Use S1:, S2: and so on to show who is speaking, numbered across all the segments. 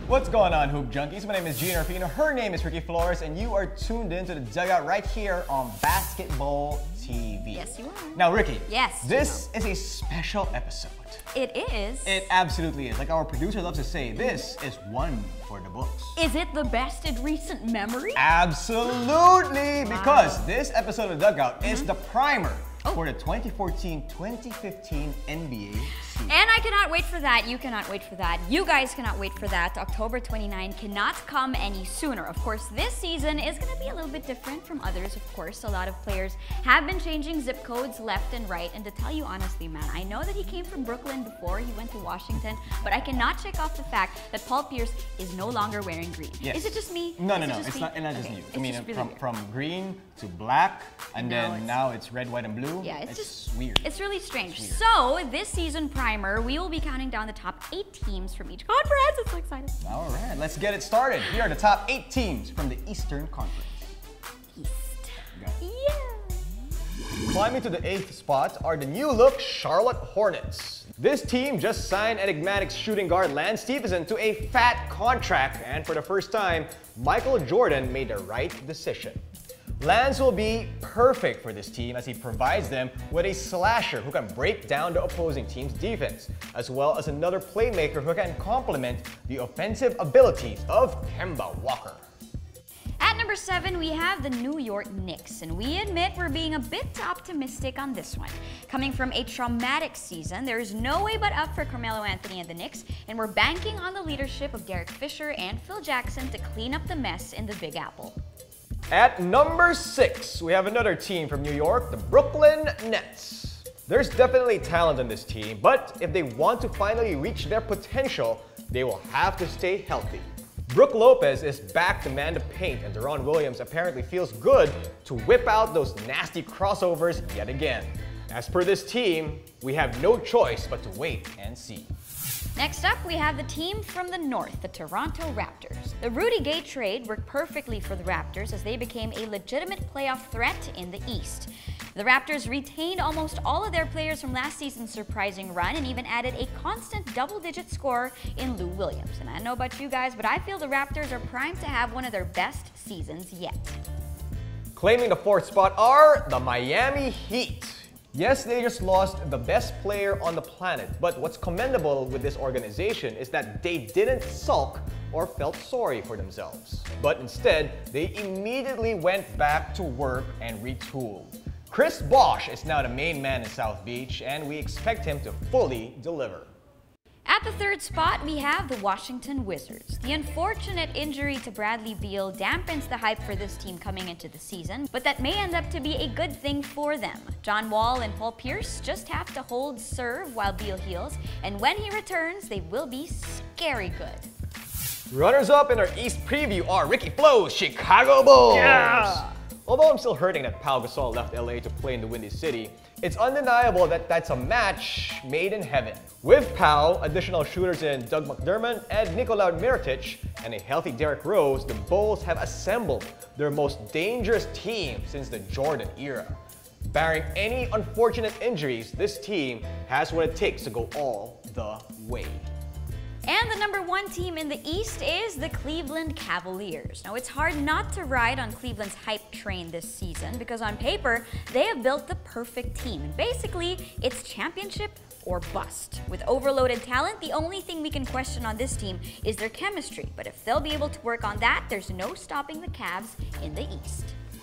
S1: What's going on, Hoop Junkies? My name is Gino Arpino, her name is Ricky Flores, and you are tuned in to the Dugout right here on Basketball TV.
S2: Yes, you are.
S1: Now, Ricky.
S2: Yes.
S1: This is a special episode.
S2: It is.
S1: It absolutely is. Like our producer loves to say, this is one for the books.
S2: Is it the best in recent memory?
S1: Absolutely! Because this episode of Dugout is the primer for the 2014-2015 NBA season.
S2: And I cannot wait for that. You cannot wait for that. You guys cannot wait for that. October 29 cannot come any sooner. Of course, this season is going to be a little bit different from others, of course. A lot of players have been changing zip codes left and right. And to tell you honestly, man, I know that he came from Brooklyn before he went to Washington, but I cannot check off the fact that Paul Pierce is no longer wearing green.
S1: Yes.
S2: Is it just me?
S1: No. It's not just you. I mean, from green to black, and then now it's red, white, and blue.
S2: Yeah, it's just
S1: weird.
S2: It's really strange. So, this season primer, we will be counting down the top 8 teams from each conference. I'm so excited.
S1: All right, let's get it started. Here are the top 8 teams from the Eastern Conference.
S2: East. Yeah.
S1: Climbing to the 8th spot are the new-look Charlotte Hornets. This team just signed enigmatic shooting guard Lance Stephenson to a fat contract, and for the first time, Michael Jordan made the right decision. Lance will be perfect for this team as he provides them with a slasher who can break down the opposing team's defense, as well as another playmaker who can complement the offensive abilities of Kemba Walker.
S2: At number 7, we have the New York Knicks, and we admit we're being a bit optimistic on this one. Coming from a traumatic season, there is no way but up for Carmelo Anthony and the Knicks, and we're banking on the leadership of Derek Fisher and Phil Jackson to clean up the mess in the Big Apple.
S1: At number 6, we have another team from New York, the Brooklyn Nets. There's definitely talent on this team, but if they want to finally reach their potential, they will have to stay healthy. Brook Lopez is back to man the paint, and Deron Williams apparently feels good to whip out those nasty crossovers yet again. As per this team, we have no choice but to wait and see.
S2: Next up, we have the team from the North, the Toronto Raptors. The Rudy Gay trade worked perfectly for the Raptors as they became a legitimate playoff threat in the East. The Raptors retained almost all of their players from last season's surprising run and even added a constant double-digit scorer in Lou Williams. And I don't know about you guys, but I feel the Raptors are primed to have one of their best seasons yet.
S1: Claiming the 4th spot are the Miami Heat. Yes, they just lost the best player on the planet, but what's commendable with this organization is that they didn't sulk or felt sorry for themselves. But instead, they immediately went back to work and retooled. Chris Bosh is now the main man in South Beach, and we expect him to fully deliver.
S2: At the 3rd spot, we have the Washington Wizards. The unfortunate injury to Bradley Beal dampens the hype for this team coming into the season, but that may end up to be a good thing for them. John Wall and Paul Pierce just have to hold serve while Beal heals, and when he returns, they will be scary good.
S1: Runners-up in our East preview are Ricky Flo's Chicago Bulls.
S2: Yeah!
S1: Although I'm still hurting that Pau Gasol left LA to play in the Windy City, it's undeniable that that's a match made in heaven. With Pau, additional shooters in Doug McDermott and Nikola Mirotic, and a healthy Derrick Rose, the Bulls have assembled their most dangerous team since the Jordan era. Barring any unfortunate injuries, this team has what it takes to go all the way.
S2: And the number 1 team in the East is the Cleveland Cavaliers. Now, it's hard not to ride on Cleveland's hype train this season because on paper, they have built the perfect team. And basically, it's championship or bust. With overloaded talent, the only thing we can question on this team is their chemistry. But if they'll be able to work on that, there's no stopping the Cavs in the East.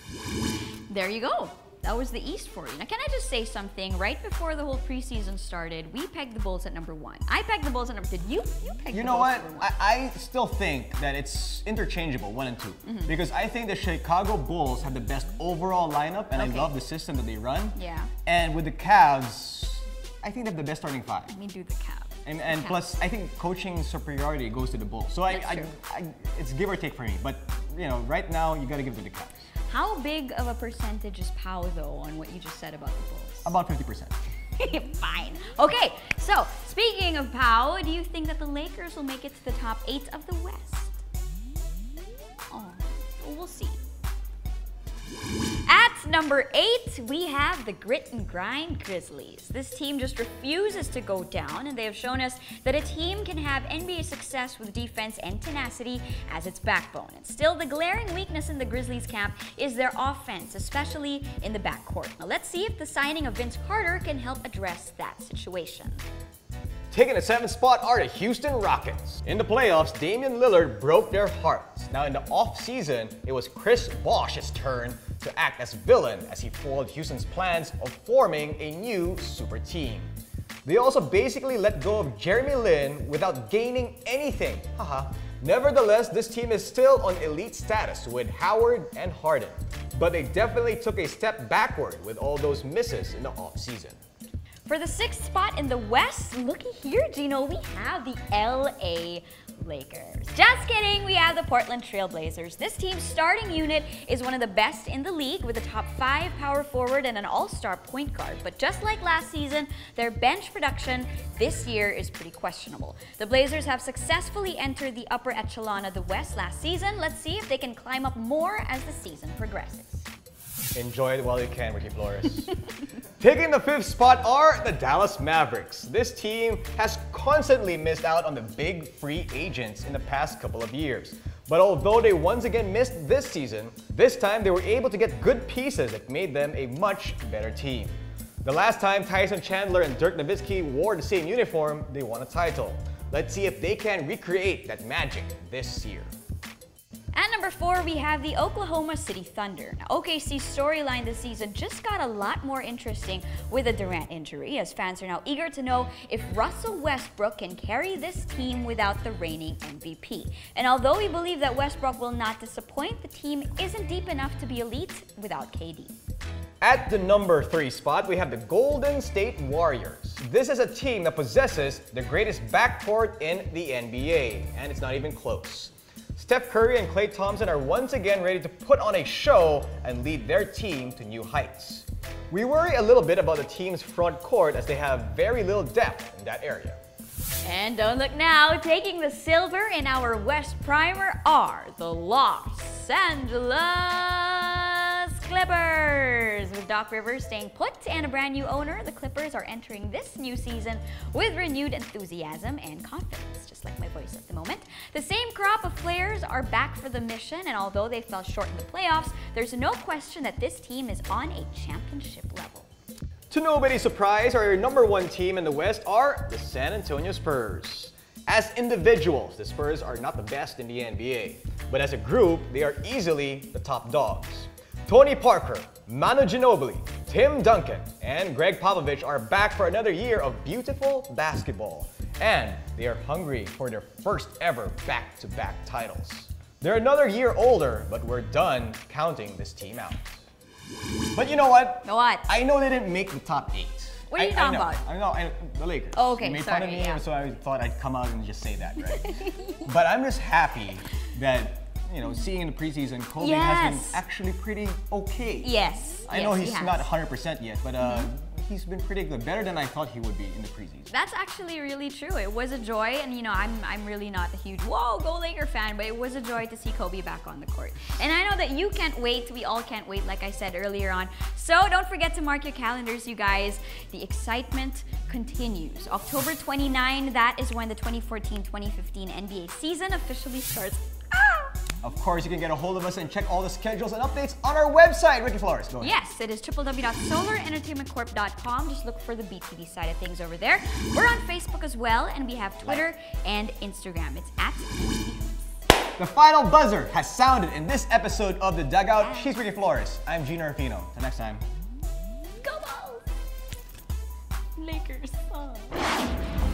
S2: There you go. That was the East for you. Now, can I just say something? Right before the whole preseason started, we pegged the Bulls at number 1. I pegged the Bulls at number 2. You pegged the Bulls at number 1.
S1: I still think that it's interchangeable, 1 and 2. Because I think the Chicago Bulls have the best overall lineup, and I love the system that they run.
S2: Yeah.
S1: And with the Cavs, I think they have the best starting 5.
S2: Let me do the Cavs.
S1: And plus, I think coaching superiority goes to the Bulls. So it's give or take for me. But you know, right now you got to give it to the Cavs.
S2: How big of a percentage is Pau, though, on what you just said about the Bulls?
S1: About 50%.
S2: Fine. Okay, so speaking of Pau, do you think that the Lakers will make it to the top 8 of the West? Oh, we'll see. At number 8, we have the Grit and Grind Grizzlies. This team just refuses to go down, and they have shown us that a team can have NBA success with defense and tenacity as its backbone. And still, the glaring weakness in the Grizzlies camp is their offense, especially in the backcourt. Now let's see if the signing of Vince Carter can help address that situation.
S1: Taking the 7th spot are the Houston Rockets. In the playoffs, Damian Lillard broke their hearts. Now in the off-season, it was Chris Bosh's turn to act as villain as he foiled Houston's plans of forming a new super team. They also basically let go of Jeremy Lin without gaining anything. Haha. Nevertheless, this team is still on elite status with Howard and Harden. But they definitely took a step backward with all those misses in the off-season.
S2: For the 6th spot in the West, looky here, Gino, we have the LA Lakers. Just kidding, we have the Portland Trail Blazers. This team's starting unit is one of the best in the league with a top 5 power forward and an all-star point guard. But just like last season, their bench production this year is pretty questionable. The Blazers have successfully entered the upper echelon of the West last season. Let's see if they can climb up more as the season progresses.
S1: Enjoy it while you can, Ricky Flores. Taking the 5th spot are the Dallas Mavericks. This team has constantly missed out on the big free agents in the past couple of years. But although they once again missed this season, this time they were able to get good pieces that made them a much better team. The last time Tyson Chandler and Dirk Nowitzki wore the same uniform, they won a title. Let's see if they can recreate that magic this year.
S2: At number 4, we have the Oklahoma City Thunder. Now, OKC's storyline this season just got a lot more interesting with a Durant injury, as fans are now eager to know if Russell Westbrook can carry this team without the reigning MVP. And although we believe that Westbrook will not disappoint, the team isn't deep enough to be elite without KD.
S1: At the number 3 spot, we have the Golden State Warriors. This is a team that possesses the greatest backcourt in the NBA, and it's not even close. Steph Curry and Klay Thompson are once again ready to put on a show and lead their team to new heights. We worry a little bit about the team's front court as they have very little depth in that area.
S2: And don't look now, taking the silver in our West Primer are the Los Angeles Clippers. With Doc Rivers staying put and a brand new owner, the Clippers are entering this new season with renewed enthusiasm and confidence, just like my voice at the moment. The same crop of players are back for the mission, and although they fell short in the playoffs, there's no question that this team is on a championship level.
S1: To nobody's surprise, our number 1 team in the West are the San Antonio Spurs. As individuals, the Spurs are not the best in the NBA, but as a group, they are easily the top dogs. Tony Parker, Manu Ginobili, Tim Duncan, and Greg Popovich are back for another year of beautiful basketball, and they are hungry for their first ever back-to-back titles. They're another year older, but we're done counting this team out. But you know what?
S2: What?
S1: I know they didn't make the top 8.
S2: What are you talking about?
S1: I know, the Lakers.
S2: Oh, okay,
S1: You made
S2: sorry,
S1: fun of me,
S2: yeah.
S1: so I thought I'd come out and just say that, right? But I'm just happy that, you know, seeing in the preseason, Kobe has been actually pretty okay.
S2: Yes.
S1: I know he's not 100% yet, but he's been pretty good. Better than I thought he would be in the preseason.
S2: That's actually really true. It was a joy, and you know, I'm really not a huge whoa go Laker fan, but it was a joy to see Kobe back on the court. And I know that you can't wait. We all can't wait, like I said earlier on. So don't forget to mark your calendars, you guys. The excitement continues. October 29, that is when the 2014-2015 NBA season officially starts.
S1: Of course, you can get a hold of us and check all the schedules and updates on our website. Ricky Flores, go ahead.
S2: Yes, it is www.solarentertainmentcorp.com. Just look for the BTV side of things over there. We're on Facebook as well, and we have Twitter and Instagram. It's at BTV.
S1: The final buzzer has sounded in this episode of The Dugout. She's Ricky Flores. I'm Gino Rufino. Till next time.
S2: Go Bulls! Lakers. Oh.